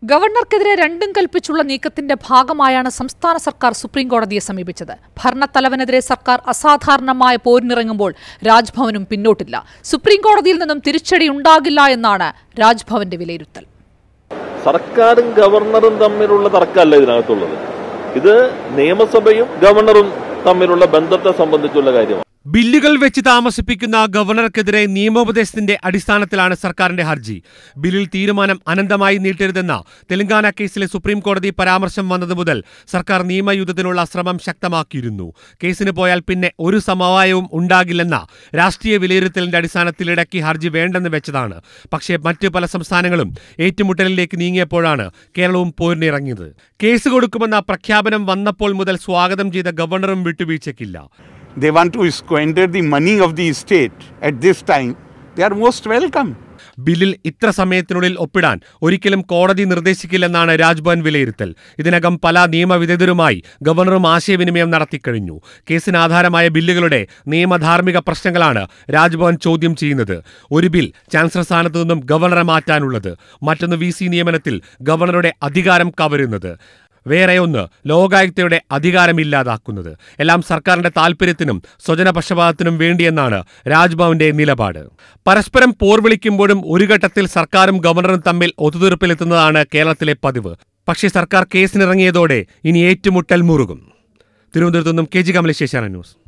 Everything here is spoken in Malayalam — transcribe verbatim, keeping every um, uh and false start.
ഗവർണർക്കെതിരെ രണ്ടും കൽപ്പിച്ചുള്ള നീക്കത്തിന്റെ ഭാഗമായാണ് സംസ്ഥാന സർക്കാർ സുപ്രീംകോടതിയെ സമീപിച്ചത്. ഭരണത്തലവനെതിരെ സർക്കാർ അസാധാരണമായ പോരിനിറങ്ങുമ്പോൾ രാജ്ഭവനും പിന്നോട്ടില്ല. സുപ്രീംകോടതിയിൽ നിന്നും തിരിച്ചടി ഉണ്ടാകില്ല എന്നാണ് രാജ്ഭവന്റെ വിലയിരുത്തൽ. സർക്കാരും ഗവർണറും തമ്മിലുള്ള തർക്കമല്ല ഇതിനകത്തുള്ളത്. ഇത് നിയമസഭയും ഗവർണറും തമ്മിലുള്ള ബന്ധത്തെ സംബന്ധിച്ചുള്ള കാര്യമാണ്. ബില്ലുകൾ വെച്ച് താമസിപ്പിക്കുന്ന ഗവർണർക്കെതിരെ നിയമോപദേശത്തിന്റെ അടിസ്ഥാനത്തിലാണ് സർക്കാരിന്റെ ഹർജി. ബില്ലിൽ തീരുമാനം അനന്തമായി നീട്ടരുതെന്ന തെലങ്കാന കേസിലെ സുപ്രീം കോടതി പരാമർശം വന്നതു മുതൽ സർക്കാർ നിയമയുദ്ധത്തിനുള്ള ശ്രമം ശക്തമാക്കിയിരുന്നു. കേസിന് പോയാൽ പിന്നെ ഒരു സമവായവും ഉണ്ടാകില്ലെന്ന രാഷ്ട്രീയ വിലയിരുത്തലിന്റെ അടിസ്ഥാനത്തിൽ ഇടയ്ക്ക് ഹർജി വേണ്ടെന്ന് വെച്ചതാണ്. പക്ഷേ മറ്റ് പല സംസ്ഥാനങ്ങളും ഏറ്റുമുട്ടലിലേക്ക് നീങ്ങിയപ്പോഴാണ് കേരളവും പോരിനിറങ്ങിയത്. കേസ് കൊടുക്കുമെന്ന പ്രഖ്യാപനം വന്നപ്പോൾ മുതൽ സ്വാഗതം ചെയ്ത ഗവർണറും വിട്ടുവീഴ്ചയ്ക്കില്ല. They want to squander the money of the state at this time. They are most welcome. ബില്ലിൽ ഇത്ര സമയത്തിനുള്ളിൽ ഒപ്പിടാൻ ഒരിക്കലും കോടതി നിർദ്ദേശിക്കില്ലെന്നാണ് രാജ്ഭവൻ വിലയിരുത്തൽ. ഇതിനകം പല നിയമവിദഗ്ധരുമായി ഗവർണറും ആശയവിനിമയം നടത്തിക്കഴിഞ്ഞു. കേസിന് ആധാരമായ ബില്ലുകളുടെ നിയമധാർമ്മിക പ്രശ്നങ്ങളാണ് രാജ്ഭവൻ ചോദ്യം ചെയ്യുന്നത്. ഒരു ബിൽ ചാൻസലർ സ്ഥാനത്തു നിന്നും ഗവർണറെ മാറ്റാനുള്ളത്, മറ്റൊന്ന് വി സി നിയമനത്തിൽ ഗവർണറുടെ അധികാരം കവരുന്നത്, വേറെയൊന്ന് ലോകായുക്തയുടെ അധികാരമില്ലാതാക്കുന്നത്. എല്ലാം സർക്കാരിന്റെ താൽപര്യത്തിനും സ്വജനപക്ഷപാതത്തിനും വേണ്ടിയെന്നാണ് രാജ്ഭവന്റെ നിലപാട്. പരസ്പരം പോർവിളിക്കുമ്പോഴും ഒരു ഘട്ടത്തിൽ സർക്കാരും ഗവർണറും തമ്മിൽ ഒത്തുതീർപ്പിലെത്തുന്നതാണ് കേരളത്തിലെ പതിവ്. പക്ഷേ സർക്കാർ കേസിനിറങ്ങിയതോടെ ഇനി ഏറ്റുമുട്ടൽ മുറുകും. തിരുവനന്തപുരത്തു നിന്നും K G Kamalesh, Asianet news.